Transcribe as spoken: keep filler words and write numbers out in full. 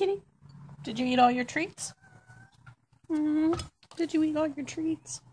kitty? Did you eat all your treats? Mm-hmm. Did you eat all your treats?